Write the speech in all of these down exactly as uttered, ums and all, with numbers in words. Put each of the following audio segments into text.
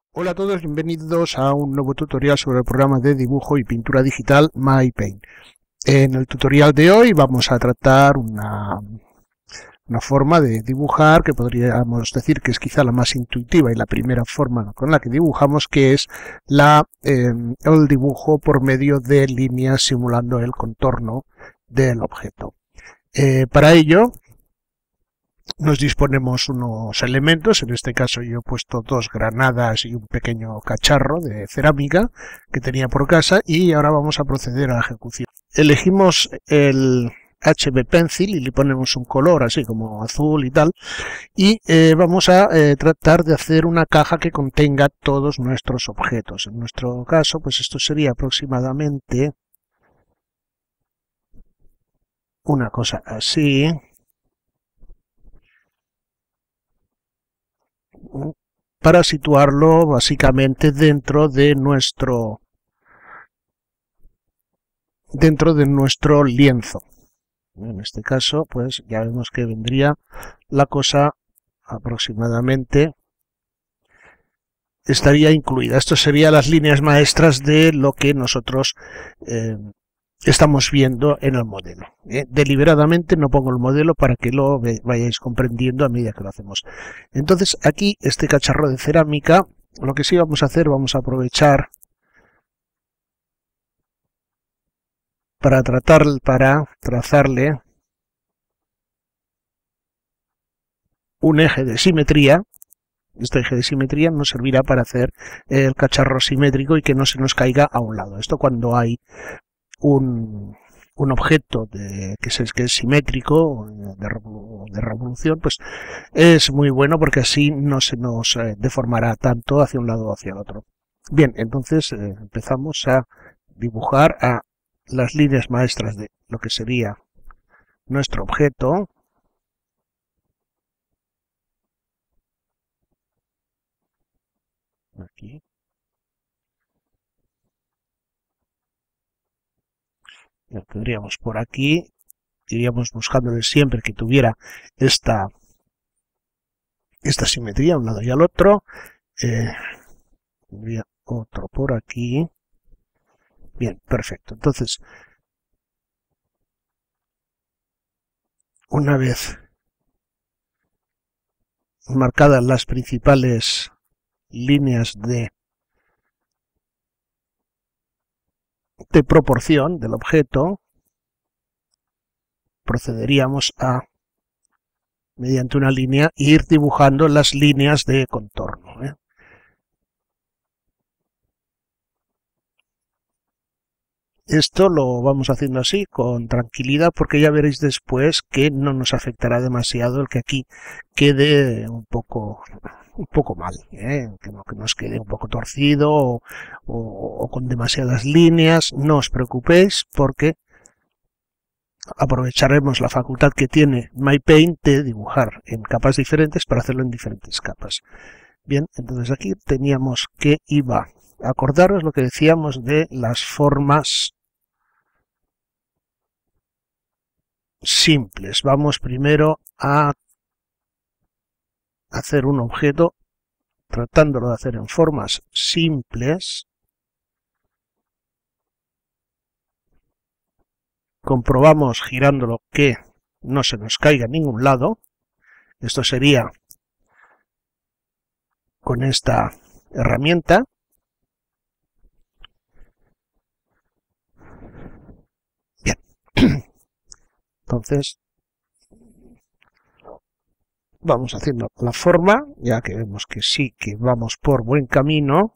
Hola a todos, bienvenidos a un nuevo tutorial sobre el programa de dibujo y pintura digital MyPaint. En el tutorial de hoy vamos a tratar una, una forma de dibujar que podríamos decir que es quizá la más intuitiva y la primera forma con la que dibujamos, que es la, eh, el dibujo por medio de líneas simulando el contorno del objeto. Eh, para ello nos disponemos unos elementos, en este caso yo he puesto dos granadas y un pequeño cacharro de cerámica que tenía por casa, y ahora vamos a proceder a la ejecución. Elegimos el H B Pencil y le ponemos un color así como azul y tal, y eh, vamos a eh, tratar de hacer una caja que contenga todos nuestros objetos. En nuestro caso, pues esto sería aproximadamente una cosa así, para situarlo básicamente dentro de nuestro dentro de nuestro lienzo. En este caso, pues ya vemos que vendría la cosa aproximadamente, estaría incluida. Esto serían las líneas maestras de lo que nosotros eh, estamos viendo en el modelo. ¿eh? Deliberadamente no pongo el modelo para que lo vayáis comprendiendo a medida que lo hacemos. Entonces aquí este cacharro de cerámica, lo que sí vamos a hacer, vamos a aprovechar para tratar para trazarle un eje de simetría. Este eje de simetría nos servirá para hacer el cacharro simétrico y que no se nos caiga a un lado. Esto cuando hay un, un objeto de, que, es, que es simétrico, de, de revolución, pues es muy bueno porque así no se nos eh, deformará tanto hacia un lado o hacia el otro. Bien, entonces eh, empezamos a dibujar a las líneas maestras de lo que sería nuestro objeto. Aquí. Lo tendríamos por aquí. Iríamos buscándole siempre que tuviera esta, esta simetría a un lado y al otro. Eh, tendría otro por aquí. Bien, perfecto. Entonces, una vez marcadas las principales líneas de, de proporción del objeto, procederíamos a, mediante una línea, ir dibujando las líneas de contorno. ¿eh? Esto lo vamos haciendo así, con tranquilidad, porque ya veréis después que no nos afectará demasiado el que aquí quede un poco, un poco mal, ¿eh? que, no, que nos quede un poco torcido o, o, o con demasiadas líneas. No os preocupéis, porque aprovecharemos la facultad que tiene MyPaint de dibujar en capas diferentes para hacerlo en diferentes capas. Bien, entonces aquí teníamos que iba a acordaros lo que decíamos de las formas simples. Vamos primero a hacer un objeto tratándolo de hacer en formas simples. Comprobamos girándolo que no se nos caiga en ningún lado. Esto sería con esta herramienta. Bien. Entonces vamos haciendo la forma, ya que vemos que sí que vamos por buen camino.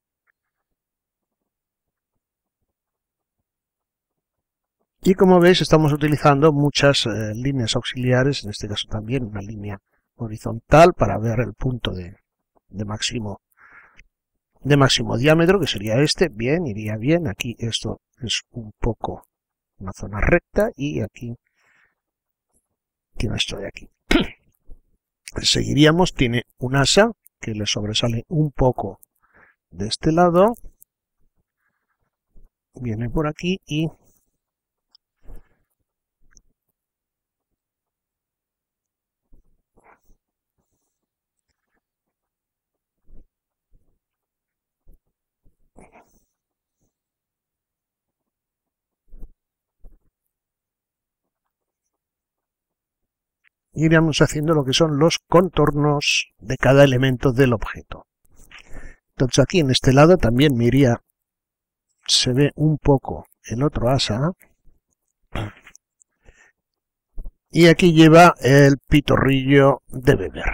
Y como veis, estamos utilizando muchas eh, líneas auxiliares, en este caso también una línea horizontal para ver el punto de, de máximo de máximo diámetro, que sería este. Bien, iría bien. Aquí esto es un poco una zona recta y aquí tiene esto de aquí. Seguiríamos, tiene un asa que le sobresale un poco de este lado, viene por aquí y iríamos haciendo lo que son los contornos de cada elemento del objeto. Entonces aquí en este lado también me iría, se ve un poco el otro asa. Y aquí lleva el pitorrillo de beber.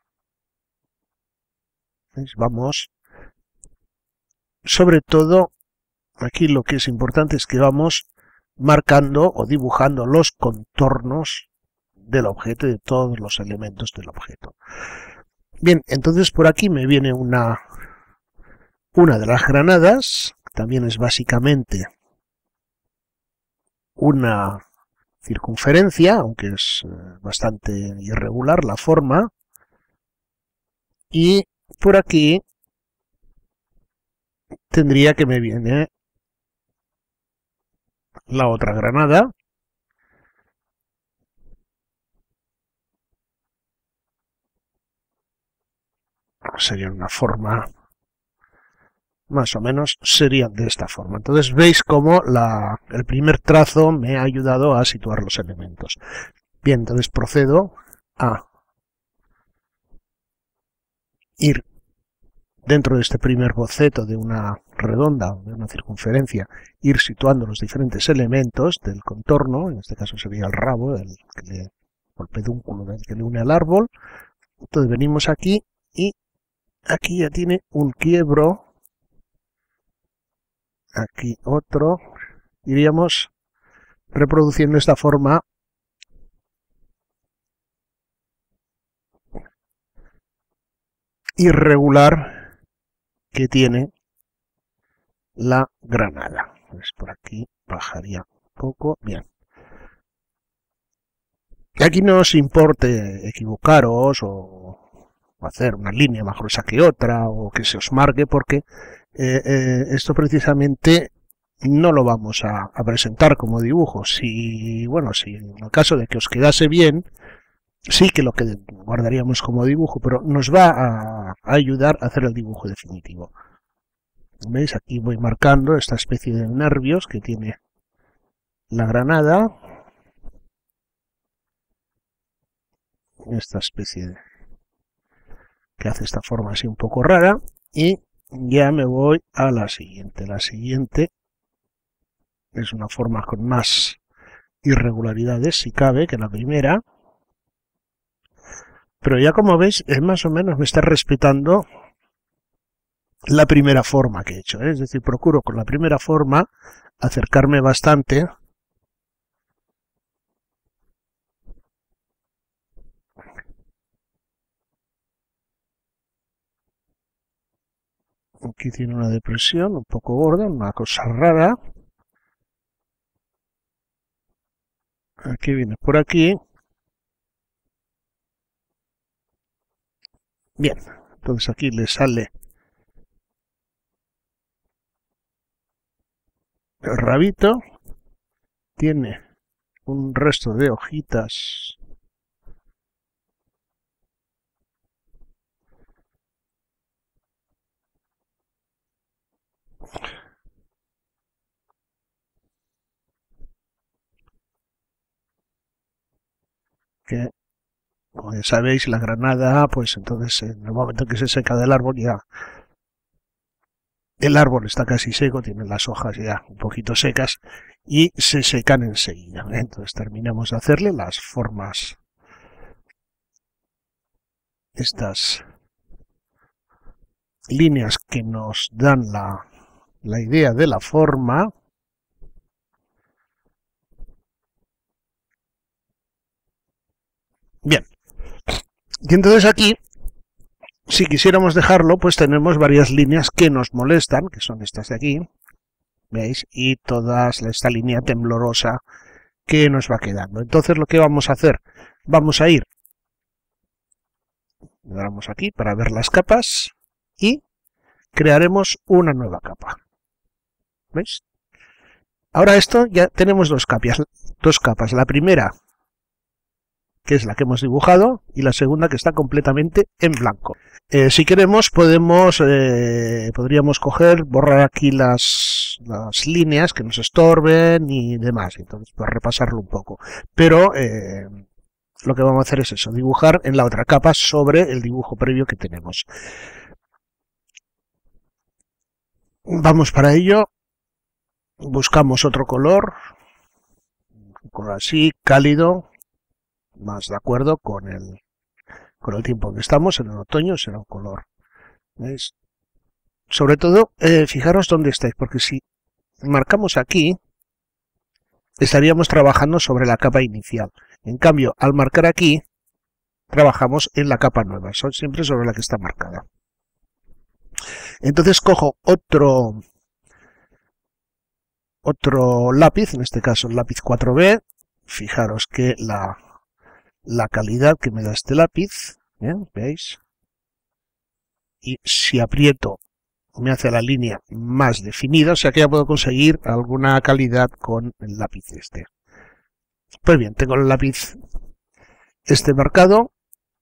¿Veis? Vamos, sobre todo, aquí lo que es importante es que vamos marcando o dibujando los contornos del objeto y de todos los elementos del objeto. Bien, entonces por aquí me viene una, una de las granadas, también es básicamente una circunferencia, aunque es bastante irregular la forma, y por aquí tendría que me viene la otra granada, sería una forma más o menos, serían de esta forma. Entonces veis cómo la, el primer trazo me ha ayudado a situar los elementos. Bien, entonces procedo a ir dentro de este primer boceto de una redonda, de una circunferencia, ir situando los diferentes elementos del contorno, en este caso sería el rabo, el, que le, el pedúnculo del que le une al árbol. Entonces venimos aquí y aquí ya tiene un quiebro. Aquí otro, iríamos reproduciendo esta forma irregular que tiene la granada. Pues por aquí bajaría un poco, bien. Aquí no os importe equivocaros o hacer una línea más gruesa que otra o que se os marque, porque Eh, eh, esto precisamente no lo vamos a, a presentar como dibujo. Si, bueno, si en el caso de que os quedase bien, sí que lo que guardaríamos como dibujo, pero nos va a, a ayudar a hacer el dibujo definitivo. ¿Veis? Aquí voy marcando esta especie de nervios que tiene la granada. Esta especie de, que hace esta forma así un poco rara. Y ya me voy a la siguiente. La siguiente es una forma con más irregularidades, si cabe, que la primera. Pero ya como veis, es más o menos me está respetando la primera forma que he hecho, ¿eh? Es decir, procuro con la primera forma acercarme bastante aquí tiene una depresión un poco gorda, una cosa rara. Aquí viene por aquí. Bien, entonces aquí le sale el rabito. Tiene un resto de hojitas que, como ya sabéis, la granada, pues entonces en el momento que se seca del árbol ya el árbol está casi seco, tiene las hojas ya un poquito secas y se secan enseguida. Entonces terminamos de hacerle las formas, estas líneas que nos dan la, la idea de la forma. Bien, y entonces aquí, si quisiéramos dejarlo, pues tenemos varias líneas que nos molestan, que son estas de aquí, ¿veis? Y toda esta línea temblorosa que nos va quedando. Entonces lo que vamos a hacer, vamos a ir, le damos aquí para ver las capas y crearemos una nueva capa. ¿Veis? Ahora esto ya tenemos dos capas, dos capas. La primera, que es la que hemos dibujado, y la segunda que está completamente en blanco. Eh, si queremos podemos eh, podríamos coger, borrar aquí las, las líneas que nos estorben y demás, entonces pues repasarlo un poco. Pero eh, lo que vamos a hacer es eso, dibujar en la otra capa sobre el dibujo previo que tenemos. Vamos para ello, buscamos otro color, un color así, cálido, más de acuerdo con el, con el tiempo que estamos, en el otoño será un color. ¿Veis? Sobre todo, eh, fijaros dónde estáis, porque si marcamos aquí, estaríamos trabajando sobre la capa inicial. En cambio, al marcar aquí, trabajamos en la capa nueva, son siempre sobre la que está marcada. Entonces cojo otro, otro lápiz, en este caso el lápiz cuatro B. Fijaros que la, la calidad que me da este lápiz, ¿bien? ¿Veis? Y si aprieto me hace la línea más definida, o sea que ya puedo conseguir alguna calidad con el lápiz este. Pues bien, tengo el lápiz este marcado.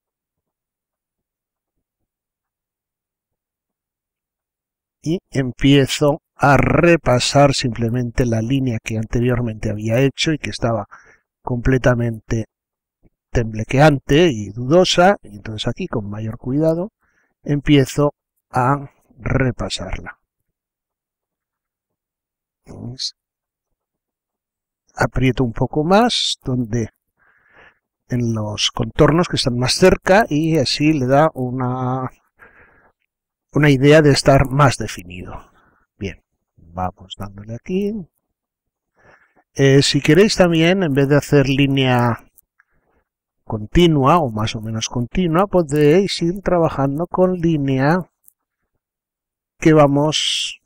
Y empiezo a repasar simplemente la línea que anteriormente había hecho y que estaba completamente temblequeante y dudosa. Y entonces aquí, con mayor cuidado, empiezo a repasarla. ¿Veis? Aprieto un poco más donde en los contornos que están más cerca y así le da una, una idea de estar más definido. Bien, vamos dándole aquí. Eh, si queréis también, en vez de hacer línea continua o más o menos continua, podéis ir trabajando con línea que vamos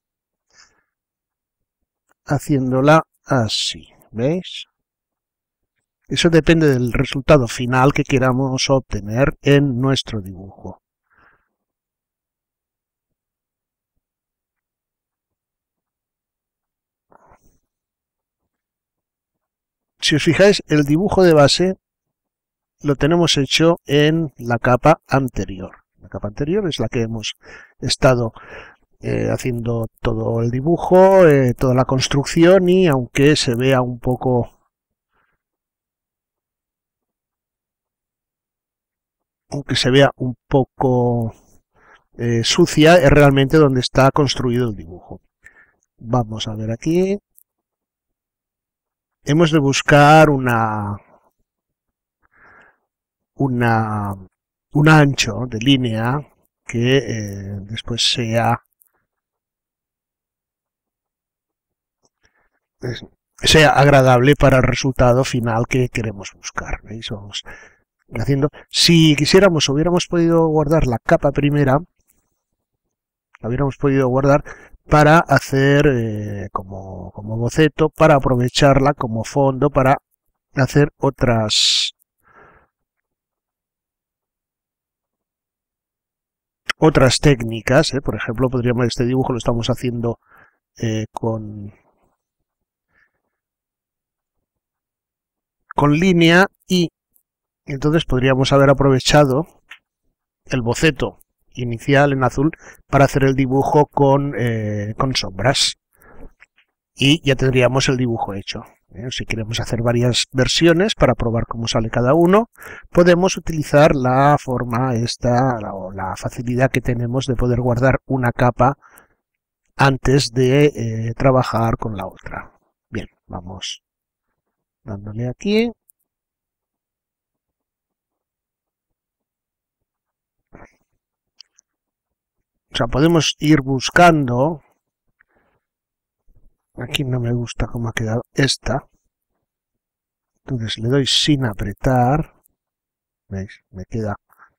haciéndola así, ¿veis? Eso depende del resultado final que queramos obtener en nuestro dibujo. Si os fijáis, el dibujo de base lo tenemos hecho en la capa anterior. La capa anterior es la que hemos estado eh, haciendo todo el dibujo, eh, toda la construcción, y aunque se vea un poco aunque se vea un poco eh, sucia, es realmente donde está construido el dibujo. Vamos a ver aquí. Hemos de buscar una una un ancho de línea que eh, después sea sea agradable para el resultado final que queremos buscar. ¿Veis? Vamos haciendo. Si quisiéramos, hubiéramos podido guardar la capa primera, la hubiéramos podido guardar para hacer eh, como, como boceto, para aprovecharla como fondo, para hacer otras otras técnicas. ¿eh? Por ejemplo, podríamos, este dibujo lo estamos haciendo eh, con con línea, y entonces podríamos haber aprovechado el boceto inicial en azul para hacer el dibujo con, eh, con sombras, y ya tendríamos el dibujo hecho. ¿eh? Si queremos hacer varias versiones para probar cómo sale cada uno, podemos utilizar la forma esta o la facilidad que tenemos de poder guardar una capa antes de eh, trabajar con la otra. Bien, vamos dándole aquí. O sea, podemos ir buscando. Aquí no me gusta cómo ha quedado esta. Entonces le doy sin apretar. ¿Veis? Me queda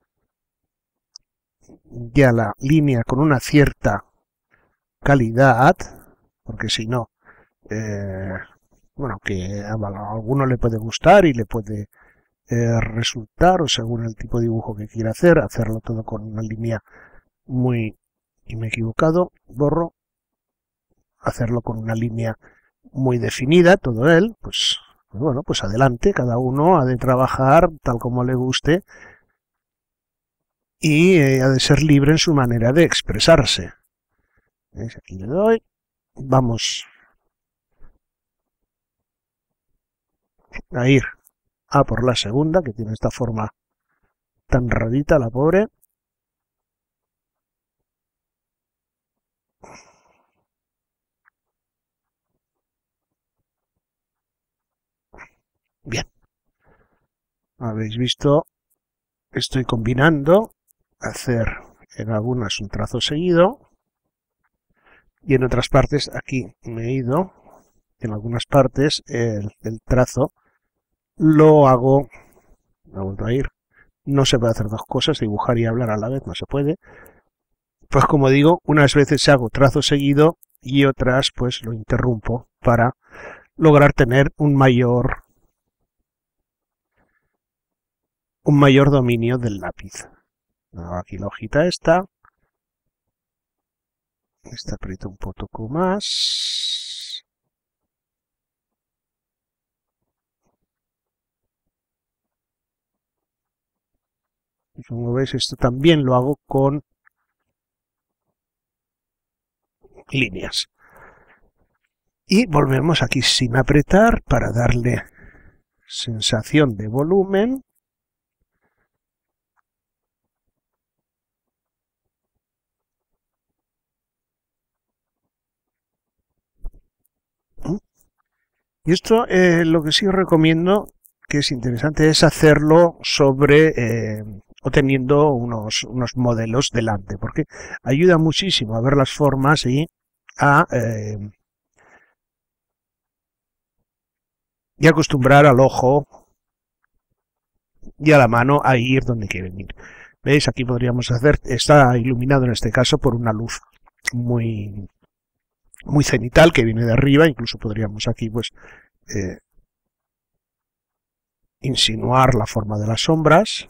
ya la línea con una cierta calidad. Porque si no, eh, bueno, que a alguno le puede gustar y le puede eh, resultar, o según el tipo de dibujo que quiera hacer, hacerlo todo con una línea muy... y me he equivocado, borro. Hacerlo con una línea muy definida, todo él, pues bueno, pues adelante, cada uno ha de trabajar tal como le guste y eh, ha de ser libre en su manera de expresarse. ¿Veis? Aquí le doy, vamos a ir a por la segunda, que tiene esta forma tan rarita, la pobre. Bien. Habéis visto, estoy combinando, hacer en algunas un trazo seguido y en otras partes, aquí me he ido, en algunas partes el, el trazo lo hago, me he vuelto a ir, no se puede hacer dos cosas, dibujar y hablar a la vez, no se puede. Pues como digo, unas veces hago trazo seguido y otras pues lo interrumpo para lograr tener un mayor un mayor dominio del lápiz. Aquí la hojita esta, esta aprieto un poco más. Y como veis, esto también lo hago con líneas. Y volvemos aquí sin apretar para darle sensación de volumen. Y esto eh, lo que sí os recomiendo, que es interesante, es hacerlo sobre eh, o teniendo unos, unos modelos delante, porque ayuda muchísimo a ver las formas y a eh, y acostumbrar al ojo y a la mano a ir donde quieren ir. ¿Veis? Aquí podríamos hacer, está iluminado en este caso por una luz muy muy cenital que viene de arriba, incluso podríamos aquí pues eh, insinuar la forma de las sombras.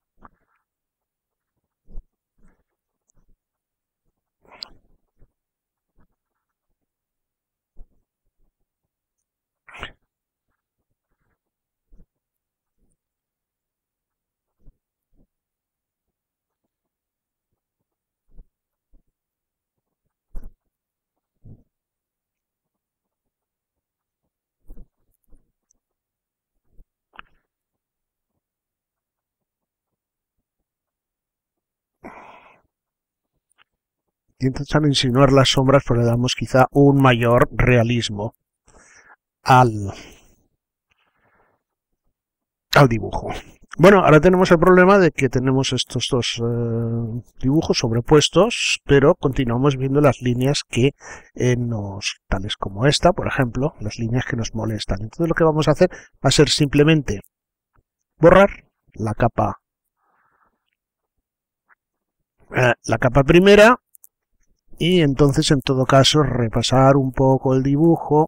Y entonces al insinuar las sombras pues le damos quizá un mayor realismo al, al dibujo. Bueno, ahora tenemos el problema de que tenemos estos dos eh, dibujos sobrepuestos, pero continuamos viendo las líneas que eh, nos, tales como esta, por ejemplo, las líneas que nos molestan. Entonces lo que vamos a hacer va a ser simplemente borrar la capa, eh, la capa primera, y entonces en todo caso repasar un poco el dibujo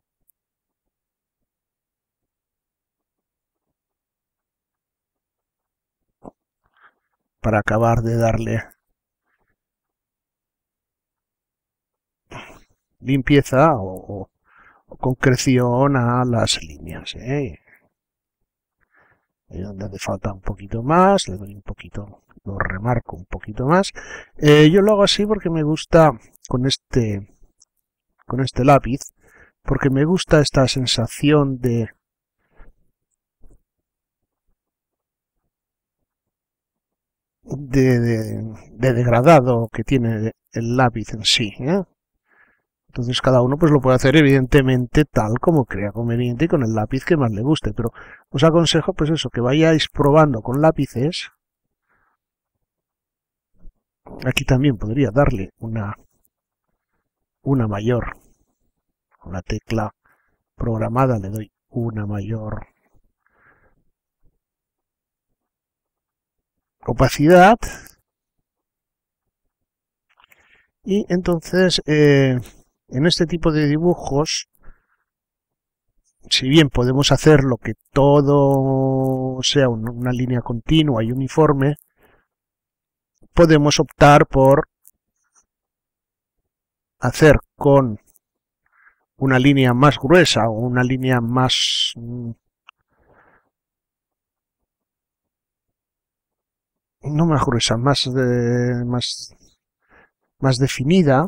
para acabar de darle limpieza o, o concreción a las líneas, ¿eh? Ahí donde hace falta un poquito más, le doy un poquito, lo remarco un poquito más. Eh, yo lo hago así porque me gusta con este, con este lápiz, porque me gusta esta sensación de de, de, de degradado que tiene el lápiz en sí, ¿eh? Entonces cada uno pues lo puede hacer evidentemente tal como crea conveniente y con el lápiz que más le guste, pero os aconsejo pues eso, que vayáis probando con lápices. Aquí también podría darle una, una mayor, con la tecla programada le doy una mayor opacidad. Y entonces eh, en este tipo de dibujos, si bien podemos hacer lo que todo sea una línea continua y uniforme, podemos optar por hacer con una línea más gruesa o una línea más no más gruesa, más de, más más definida,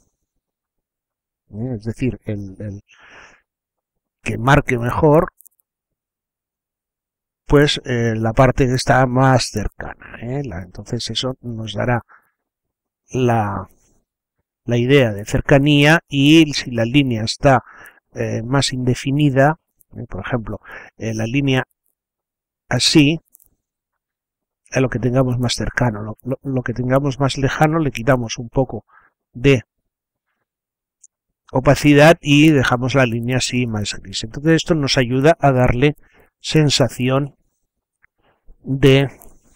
es decir, el, el que marque mejor, pues eh, la parte que está más cercana, ¿eh? la, entonces eso nos dará la, la idea de cercanía, y si la línea está eh, más indefinida, eh, por ejemplo, eh, la línea así, a lo que tengamos más cercano, lo, lo, lo que tengamos más lejano le quitamos un poco de opacidad y dejamos la línea así más gris. Entonces esto nos ayuda a darle sensación de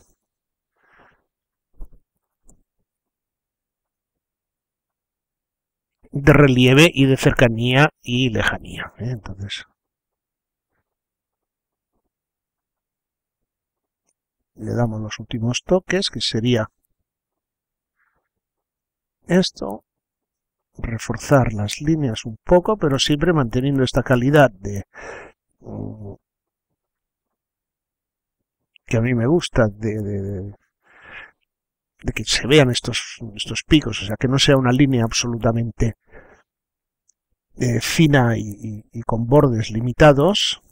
de relieve y de cercanía y lejanía, ¿eh? Entonces le damos los últimos toques, que sería esto, reforzar las líneas un poco, pero siempre manteniendo esta calidad de um, que a mí me gusta de, de, de que se vean estos, estos picos, o sea, que no sea una línea absolutamente eh, fina y, y, y con bordes limitados.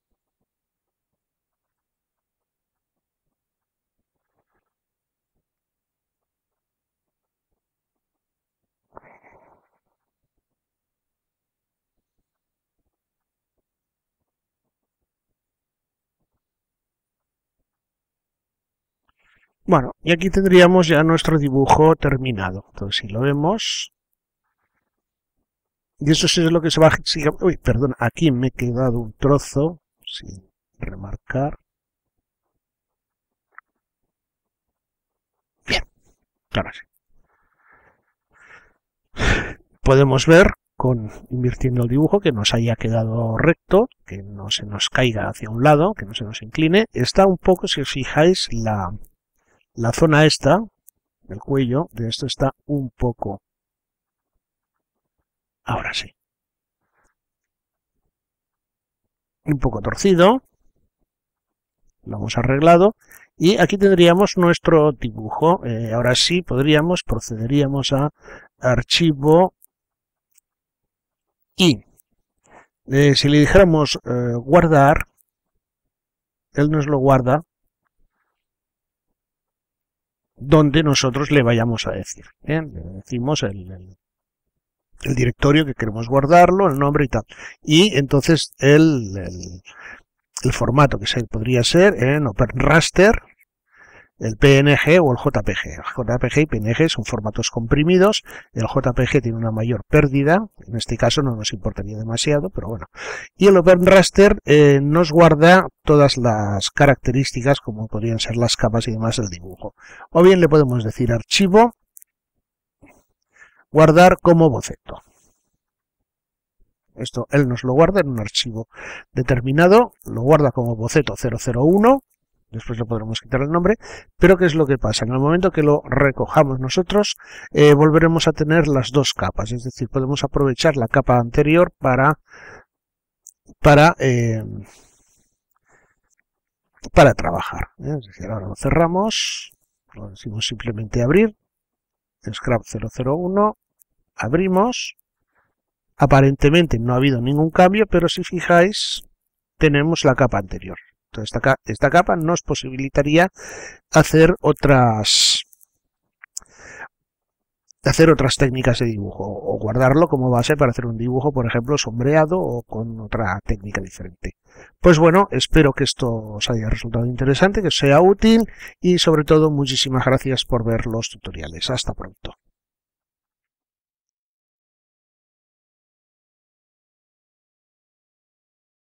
Bueno, y aquí tendríamos ya nuestro dibujo terminado. Entonces, si lo vemos, y eso es lo que se va a... Uy, perdón, aquí me he quedado un trozo sin remarcar. Bien, ahora sí. Podemos ver, con invirtiendo el dibujo, que nos haya quedado recto, que no se nos caiga hacia un lado, que no se nos incline. Está un poco, si os fijáis, la, la zona esta, del cuello, de esto está un poco... Ahora sí. Un poco torcido. Lo hemos arreglado. Y aquí tendríamos nuestro dibujo. Eh, ahora sí podríamos, procederíamos a archivo y eh, si le dijéramos eh, guardar, él nos lo guarda donde nosotros le vayamos a decir. ¿eh? Le decimos el, el, el directorio que queremos guardarlo, el nombre y tal. Y entonces el, el, el formato que se podría ser en OpenRaster, el P N G o el J P G. El J P G y P N G son formatos comprimidos. El J P G tiene una mayor pérdida. En este caso no nos importaría demasiado, pero bueno. Y el OpenRaster eh, nos guarda todas las características, como podrían ser las capas y demás del dibujo. O bien le podemos decir archivo, guardar como boceto. Esto él nos lo guarda en un archivo determinado, lo guarda como boceto cero cero uno. Después le podremos quitar el nombre, pero ¿qué es lo que pasa? En el momento que lo recojamos nosotros, eh, volveremos a tener las dos capas, es decir, podemos aprovechar la capa anterior para, para, eh, para trabajar. ¿eh? Es decir, ahora lo cerramos, lo decimos simplemente abrir, Scrap cero cero uno, abrimos, aparentemente no ha habido ningún cambio, pero si fijáis, tenemos la capa anterior. Entonces esta, esta capa nos posibilitaría hacer otras hacer otras técnicas de dibujo o guardarlo como base para hacer un dibujo, por ejemplo, sombreado o con otra técnica diferente. Pues bueno, espero que esto os haya resultado interesante, que os sea útil y sobre todo muchísimas gracias por ver los tutoriales. Hasta pronto.